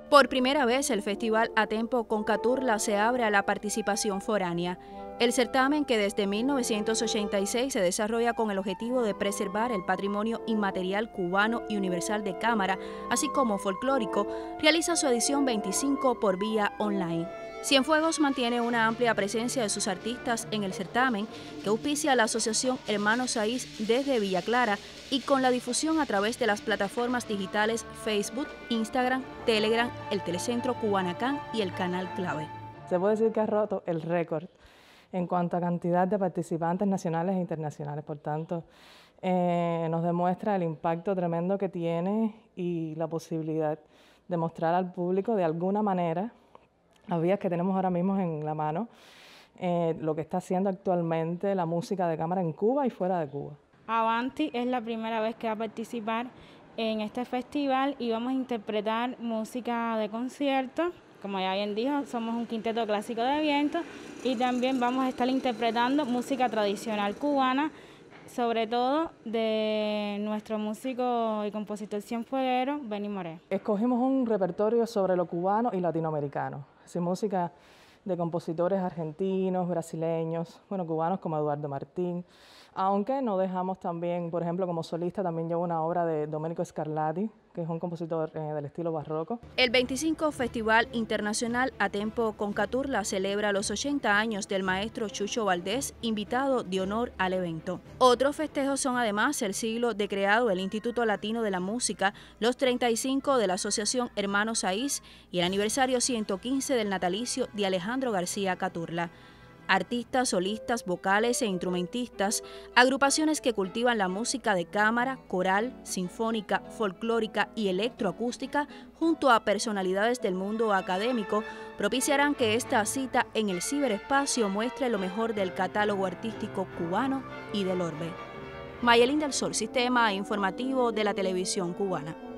Por primera vez, el Festival Atempo con Caturla se abre a la participación foránea. El certamen, que desde 1986 se desarrolla con el objetivo de preservar el patrimonio inmaterial cubano y universal de cámara, así como folclórico, realiza su edición 25 por vía online. Cienfuegos mantiene una amplia presencia de sus artistas en el certamen, que auspicia la Asociación Hermanos Saiz desde Villa Clara y con la difusión a través de las plataformas digitales Facebook, Instagram, Telegram, el Telecentro Cubanacán y el Canal Clave. Se puede decir que ha roto el récord en cuanto a cantidad de participantes nacionales e internacionales. Por tanto, nos demuestra el impacto tremendo que tiene y la posibilidad de mostrar al público de alguna manera las vías que tenemos ahora mismo en la mano, lo que está haciendo actualmente la música de cámara en Cuba y fuera de Cuba. Avanti es la primera vez que va a participar en este festival y vamos a interpretar música de concierto. Como ya bien dijo, somos un quinteto clásico de viento y también vamos a estar interpretando música tradicional cubana, sobre todo de nuestro músico y compositor cienfueguero, Benny Moré. Escogimos un repertorio sobre lo cubano y latinoamericano, así música de compositores argentinos, brasileños, bueno, cubanos como Eduardo Martín, aunque no dejamos también, por ejemplo, como solista también llevo una obra de Domenico Scarlatti, que es un compositor del estilo barroco. El 25 Festival Internacional Atempo con Caturla celebra los 80 años del maestro Chucho Valdés, invitado de honor al evento. Otros festejos son además el siglo de creado el Instituto Latino de la Música, los 35 de la Asociación Hermanos Saiz y el aniversario 115 del natalicio de Alejandro García Caturla. Artistas, solistas, vocales e instrumentistas, agrupaciones que cultivan la música de cámara, coral, sinfónica, folclórica y electroacústica, junto a personalidades del mundo académico, propiciarán que esta cita en el ciberespacio muestre lo mejor del catálogo artístico cubano y del orbe. Mayelín del Sol, Sistema Informativo de la Televisión Cubana.